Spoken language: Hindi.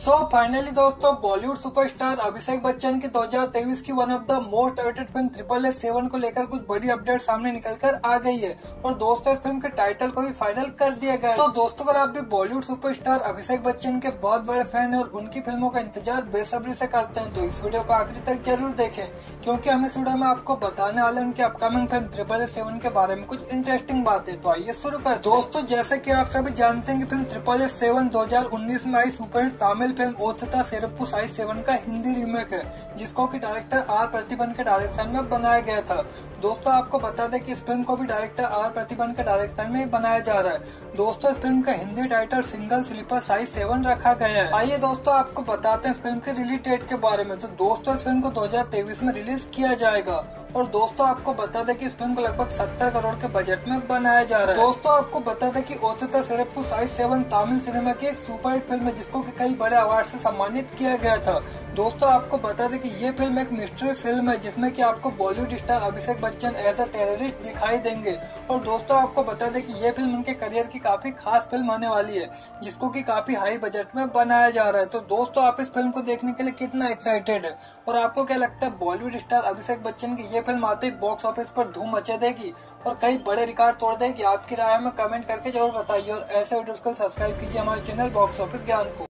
फाइनली दोस्तों बॉलीवुड सुपरस्टार अभिषेक बच्चन की 2023 की one of the most awaited film 777 को लेकर कुछ बड़ी अपडेट सामने निकलकर आ गई है और दोस्तों इस फिल्म के टाइटल को भी फाइनल कर दिया गया है। तो दोस्तों अगर आप भी बॉलीवुड सुपरस्टार अभिषेक बच्चन के बहुत बड़े फैन है और उनकी फिल्मों का इंतजार बेसब्री से करते हैं तो इस वीडियो को आखिरी तक जरूर देखें, क्योंकि हम इस वीडियो में आपको बताने वाले उनकी अपकमिंग फिल्म 777 के बारे में कुछ इंटरेस्टिंग बातें। तो आइए शुरू कर दोस्तों। जैसे की आप सभी जानते हैं कि फिल्म 777 2019 में आई superhit Tamil film Oththa Seruppu size 7 का हिंदी रीमेक है, जिसको कि डायरेक्टर आर प्रतिबन के डायरेक्शन में बनाया गया था। दोस्तों आपको बता दें कि इस फिल्म को भी डायरेक्टर आर प्रतिबन के डायरेक्शन में ही बनाया जा रहा है। दोस्तों इस फिल्म का Hindi title single slipper size 7 रखा गया है। आइए दोस्तों आपको बताते हैं इस फिल्म के रिलीज डेट के बारे में। तो दोस्तों इस फिल्म को 2023 में रिलीज किया जाएगा और दोस्तों आपको बता दें कि इस फिल्म को लगभग 70 करोड़ के बजट में बनाया जा रहा है। दोस्तों आपको बता दें कि ओथता सेरप्पू साई 7 तमिल सिनेमा की एक सुपरहिट फिल्म है, जिसको कि कई बड़े अवार्ड से सम्मानित किया गया था। दोस्तों आपको बता दें कि ये फिल्म एक मिस्ट्री फिल्म है, जिसमें कि आपको Bollywood star Abhishek Bachchan as a terrorist दिखाई देंगे। और दोस्तों आपको बता दें कि ये फिल्म उनके करियर की काफी खास फिल्म आने वाली है, जिसको कि काफी हाई बजट में बनाया जा रहा है। तो दोस्तों आप इस फिल्म को देखने के लिए कितना एक्साइटेड है और आपको क्या लगता है बॉलीवुड स्टार अभिषेक बच्चन की ये फिल्म आते ही बॉक्स ऑफिस पर धूम मचा देगी और कई बड़े रिकॉर्ड तोड़ देगी? आपकी राय में कमेंट करके जरूर बताइए और ऐसे वीडियोस को सब्सक्राइब कीजिए हमारे चैनल बॉक्स ऑफिस ज्ञान को।